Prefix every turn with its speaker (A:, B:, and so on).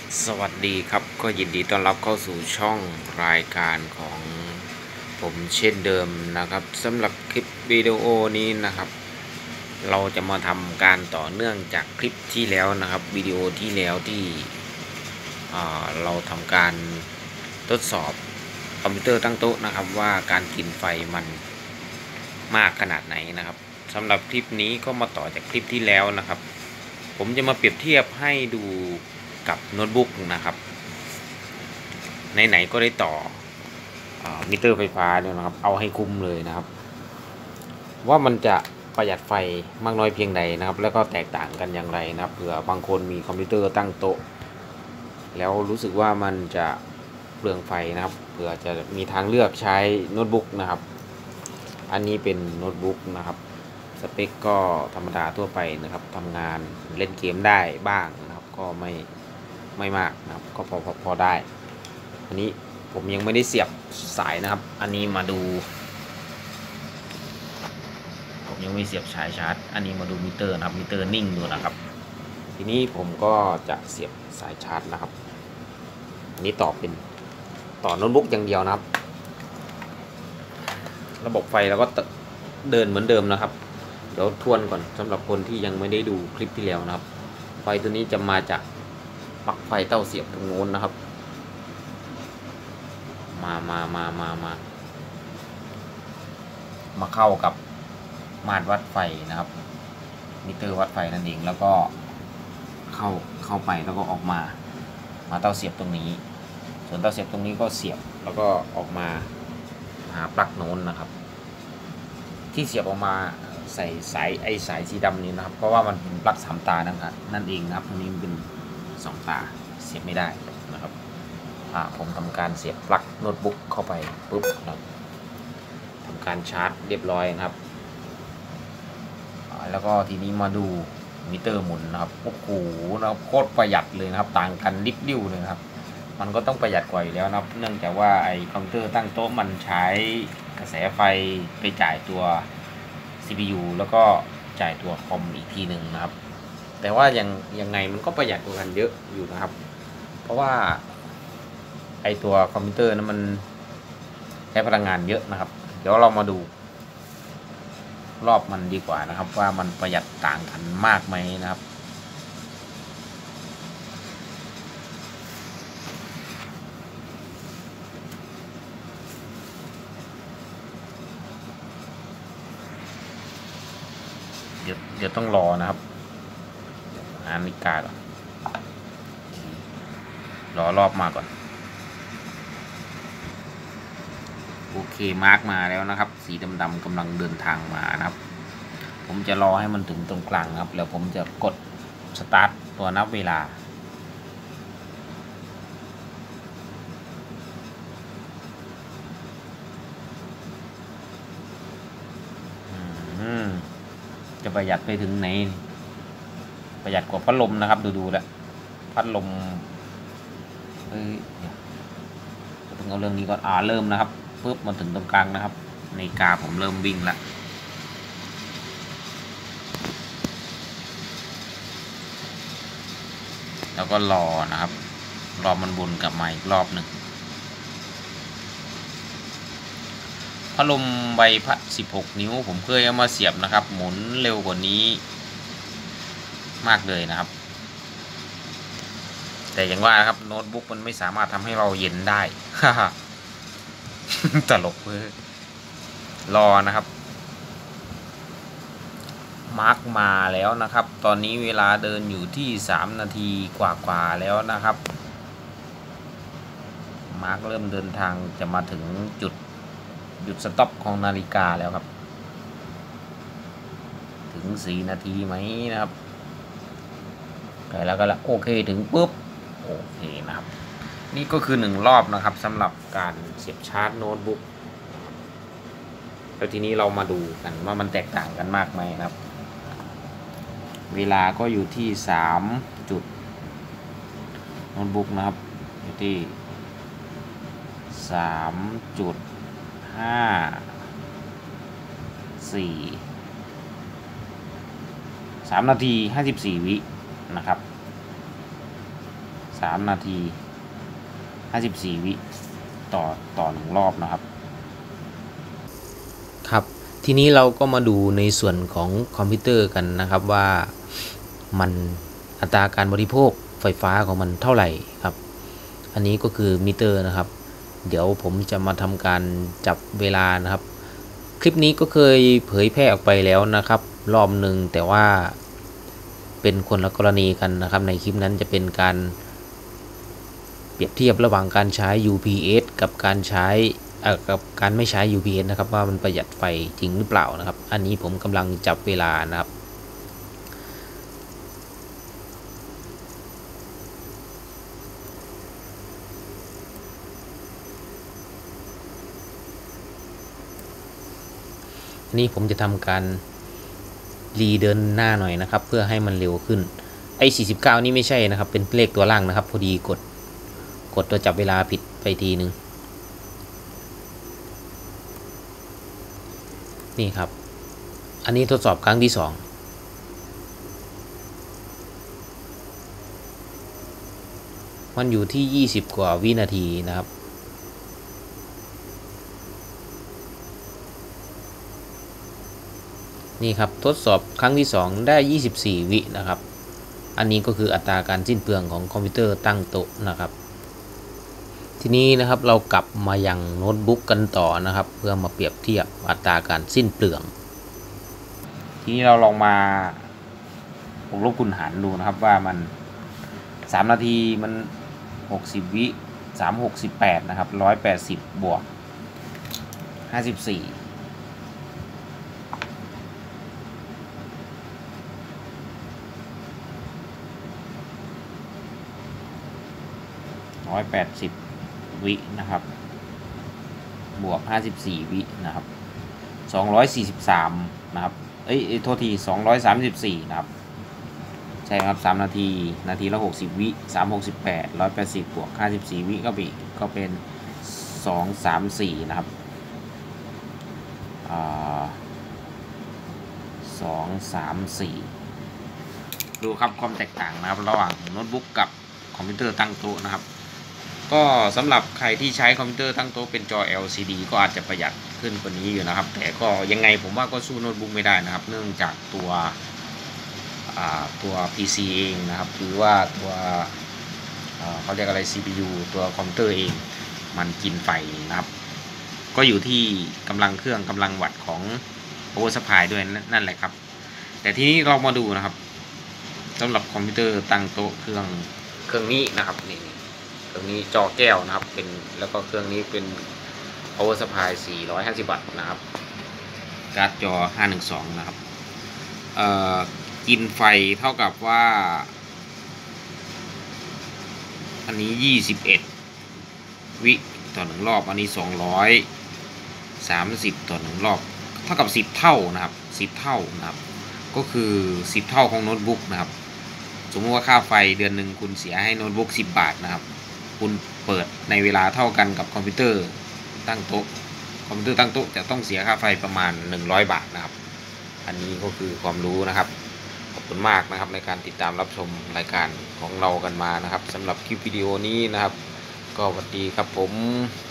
A: สวัสดีครับก็ยินดีต้อนรับเข้าสู่ช่องรายการของผมเช่นเดิมนะครับสำหรับคลิปวิดีโอนี้นะครับเราจะมาทำการต่อเนื่องจากคลิปที่แล้วนะครับวิดีโอที่แล้วที่เราทำการทดสอบคอมพิวเตอร์ตั้งโต๊ะนะครับว่าการกินไฟมันมากขนาดไหนนะครับสำหรับคลิปนี้ก็มาต่อจากคลิปที่แล้วนะครับผมจะมาเปรียบเทียบให้ดูกับโน้ตบุ๊กนะครับไหนๆก็ได้ต่อมิเตอร์ไฟฟ้าด้วยนะครับเอาให้คุ้มเลยนะครับว่ามันจะประหยัดไฟมากน้อยเพียงใดนะครับแล้วก็แตกต่างกันอย่างไรนะครับเผื่อบางคนมีคอมพิวเตอร์ตั้งโต๊ะแล้วรู้สึกว่ามันจะเปลืองไฟนะครับเผื่อจะมีทางเลือกใช้โน้ตบุ๊กนะครับอันนี้เป็นโน้ตบุ๊กนะครับสเปคก็ธรรมดาทั่วไปนะครับทำงานเล่นเกมได้บ้างนะครับก็ไม่มากนะครับก็พอได้อันนี้ผมยังไม่ได้เสียบสายนะครับอันนี้มาดูผมยังไม่เสียบสายชาร์จอันนี้มาดูมิเตอร์นะครับมิเตอร์นิ่งดูนะครับทีนี้ผมก็จะเสียบสายชาร์จนะครับอันนี้ต่อโน้ตบุ๊กอย่างเดียวนะครับระบบไฟเราก็เดินเหมือนเดิมนะครับเดี๋ยวทวนก่อนสำหรับคนที่ยังไม่ได้ดูคลิปที่แล้วนะครับไฟตัวนี้จะมาจากปลั๊กไฟเต้าเสียบตรงโน้นนะครับมาเข้ากับมาตรวัดไฟนะครับมิเตอร์วัดไฟนั่นเองแล้วก็เข้าไปแล้วก็ออกมาเต้าเสียบตรงนี้ส่วนเต้าเสียบตรงนี้ก็เสียบแล้วก็ออกมาหาปลั๊กโน้นนะครับที่เสียบออกมาใส่สายสีดำนี้นะครับเพราะว่ามันเป็นปลั๊ก3 ตานะครับนั่นเองนะครับตรงนี้มันเป็น2 ตาเสียบไม่ได้นะครับผมทำการเสียบปลั๊กโน้ตบุ๊กเข้าไปปุ๊บนะครับทำการชาร์จเรียบร้อยนะครับแล้วก็ทีนี้มาดูมิเตอร์หมุนนะครับโอ้โหนะครับโคตรประหยัดเลยนะครับต่างกันลิบลิ่วเลยครับมันก็ต้องประหยัดกว่าอยู่แล้วนะครับเนื่องจากว่าไอ้คอมพิวเตอร์ตั้งโต๊ะมันใช้กระแสไฟไปจ่ายตัว CPU แล้วก็จ่ายตัวคอมอีกทีหนึ่งนะครับแต่ว่ายังไงมันก็ประหยัดกว่ากันเยอะอยู่นะครับเพราะว่าไอ้ตัวคอมพิวเตอร์นั้นมันใช้พลังงานเยอะนะครับเดี๋ยวเรามาดูรอบมันดีกว่านะครับว่ามันประหยัดต่างกันมากไหมนะครับเดี๋ยวต้องรอนะครับนาฬิกาก่อนรอรอบมาก่อนโอเคมาร์กมาแล้วนะครับสีดำๆกำลังเดินทางมานะครับผมจะรอให้มันถึงตรงกลางครับแล้วผมจะกดสตาร์ทตัวนับเวลาจะประหยัดไปถึงไหนประหยัดกว่าพัดลมนะครับดูแล้วพัดลมต้องเอาเรื่องนี้ก่อนเริ่มนะครับปุ๊บมาถึงตรงกลางนะครับนาฬิกาผมเริ่มวิ่งแล้วแล้วก็รอนะครับรอมันวนกลับมาอีกรอบหนึ่งพัดลมใบพัด16 นิ้วผมเคยเอามาเสียบนะครับหมุนเร็วกว่านี้มากเลยนะครับแต่อย่างว่านะครับโน้ตบุ๊กมันไม่สามารถทำให้เราเย็นได้ ตลกเลยรอนะครับมาร์กมาแล้วนะครับตอนนี้เวลาเดินอยู่ที่3 นาทีกว่าแล้วนะครับมาร์กเริ่มเดินทางจะมาถึงจุดหยุดสต็อปของนาฬิกาแล้วครับถึง4 นาทีไหมนะครับใกล้แล้วก็แล้วโอเคถึงปุ๊บโอเคนะครับนี่ก็คือ1 รอบนะครับสำหรับการเสียบชาร์จโน้ตบุ๊กแล้วทีนี้เรามาดูกันว่ามันแตกต่างกันมากไหมนะครับเวลาก็อยู่ที่3 จุดโน้ตบุ๊กนะครับอยู่ที่3.54 3 นาที 54 วินะครับ 3 นาที 54 วิต่อ1 รอบนะครับครับทีนี้เราก็มาดูในส่วนของคอมพิวเตอร์กันนะครับว่ามันอัตราการบริโภคไฟฟ้าของมันเท่าไหร่ครับอันนี้ก็คือมิเตอร์นะครับเดี๋ยวผมจะมาทำการจับเวลานะครับคลิปนี้ก็เคยเผยแพร่ออกไปแล้วนะครับรอบหนึ่งแต่ว่าเป็นคนละกรณีกันนะครับในคลิปนั้นจะเป็นการเปรียบเทียบระหว่างการใช้ UPS กับการใช้กับการไม่ใช้ UPS นะครับว่ามันประหยัดไฟจริงหรือเปล่านะครับอันนี้ผมกำลังจับเวลานะครับนี่ผมจะทำการรีเดินหน้าหน่อยนะครับเพื่อให้มันเร็วขึ้นไอ้49นี่ไม่ใช่นะครับเป็นเลขตัวล่างนะครับพอดีกดตัวจับเวลาผิดไปทีนึงนี่ครับอันนี้ทดสอบครั้งที่2มันอยู่ที่20 กว่าวินาทีนะครับนี่ครับทดสอบครั้งที่2ได้24 วินะครับอันนี้ก็คืออัตราการสิ้นเปลืองของคอมพิวเตอร์ตั้งโต๊ะนะครับทีนี้นะครับเรากลับมายังโน้ตบุ๊กกันต่อนะครับเพื่อมาเปรียบเทียบอัตราการสิ้นเปลืองทีนี้เราลองมาบวกลบคูณหารดูนะครับว่ามัน3 นาทีมัน60 วิ3 68นะครับ180บวก54180วินะครับบวก54วินะครับ243นะครับโทษที234นะครับใช่ครับ3 นาทีละ60 วิ368 180บวก54วิก็เป็น234นะครับ234ดูครับความแตกต่างนะครับระหว่างโน้ตบุ๊กกับคอมพิวเตอร์ตั้งโต๊ะนะครับก็สำหรับใครที่ใช้คอมพิวเตอร์ตั้งโต๊ะเป็นจอ LCD ก็อาจจะประหยัดขึ้นกว่านี้อยู่นะครับแต่ก็ยังไงผมว่าก็สู้โน้ตบุ๊กไม่ได้นะครับเนื่องจากตัว PC เองนะครับหรือว่าตัวเขาเรียกอะไร CPU ตัวคอมพิวเตอร์เองมันกินไฟนะครับก็อยู่ที่กำลังเครื่องกำลังวัตต์ของ power supply ด้วยนั่นแหละครับแต่ทีนี้เรามาดูนะครับสำหรับคอมพิวเตอร์ตั้งโต๊ะเครื่องนี้นะครับนี่เครื่องนี้จอแก้วนะครับเป็นแล้วก็เครื่องนี้เป็น power supply 450 วัตต์นะครับการ์ดจอ512นะครับกินไฟเท่ากับว่าอันนี้21 วิต่อ1 รอบอันนี้230ต่อ1 รอบเท่ากับ10 เท่านะครับ10 เท่านะครับก็คือ10 เท่าของโน้ตบุ๊กนะครับสมมติว่าค่าไฟเดือนหนึ่งคุณเสียให้โน้ตบุ๊ก10 บาทนะครับคุณเปิดในเวลาเท่ากันกับคอมพิวเตอร์ตั้งโต๊ะคอมพิวเตอร์ตั้งโต๊ะจะต้องเสียค่าไฟประมาณ100 บาทนะครับอันนี้ก็คือความรู้นะครับขอบคุณมากนะครับในการติดตามรับชมรายการของเรากันมานะครับสำหรับคลิปวิดีโอนี้นะครับก็สวัสดีครับผม